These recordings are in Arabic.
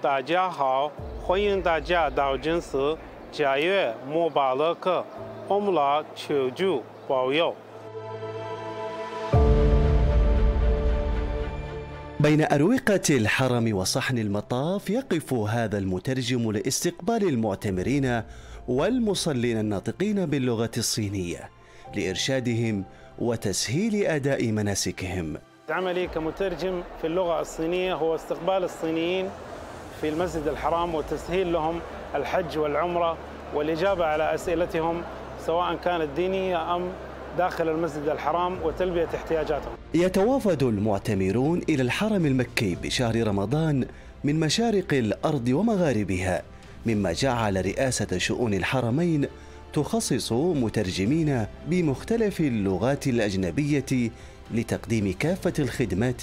大家好，欢迎大家到金寺，家园莫巴勒克，欧姆拉求助保佑。 بين أروقة الحرم وصحن المطاف يقف هذا المترجم لاستقبال المعتمرين والمصلين الناطقين باللغة الصينية لإرشادهم وتسهيل أداء مناسكهم. عملي كمترجم في اللغة الصينية هو استقبال الصينيين في المسجد الحرام وتسهيل لهم الحج والعمرة والإجابة على أسئلتهم سواء كانت دينية أم داخل المسجد الحرام وتلبية احتياجاتهم. يتوافد المعتمرون إلى الحرم المكي بشهر رمضان من مشارق الأرض ومغاربها، مما جعل رئاسة شؤون الحرمين تخصص مترجمين بمختلف اللغات الأجنبية لتقديم كافة الخدمات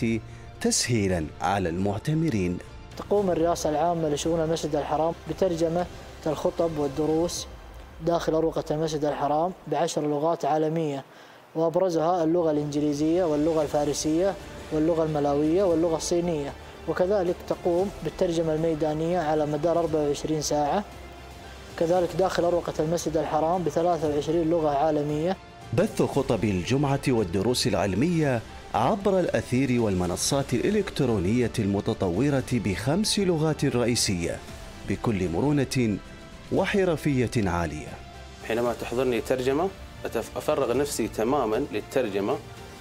تسهيلا على المعتمرين. تقوم الرئاسة العامة لشؤون المسجد الحرام بترجمة الخطب والدروس داخل أروقة المسجد الحرام ب10 لغات عالمية، وأبرزها اللغة الإنجليزية واللغة الفارسية واللغة الملاوية واللغة الصينية، وكذلك تقوم بالترجمة الميدانية على مدار 24 ساعة، كذلك داخل أروقة المسجد الحرام ب23 لغة عالمية. بث خطب الجمعة والدروس العلمية عبر الأثير والمنصات الإلكترونية المتطورة ب5 لغات رئيسية بكل مرونة وحرفية عالية. حينما تحضرني ترجمة أفرغ نفسي تماما للترجمة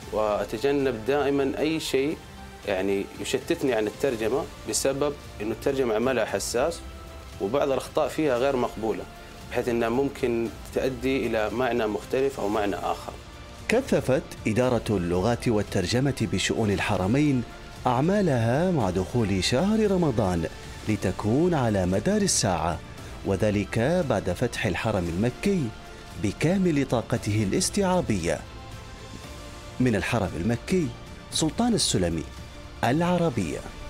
وأتجنب دائما أي شيء يعني يشتتني عن الترجمة بسبب أنه الترجمة عملها حساس وبعض الأخطاء فيها غير مقبولة بحيث أنها ممكن تؤدي إلى معنى مختلف أو معنى آخر. كثفت إدارة اللغات والترجمة بشؤون الحرمين أعمالها مع دخول شهر رمضان لتكون على مدار الساعة، وذلك بعد فتح الحرم المكي بكامل طاقته الاستيعابية. من الحرم المكي، سلطان السلمي، العربية.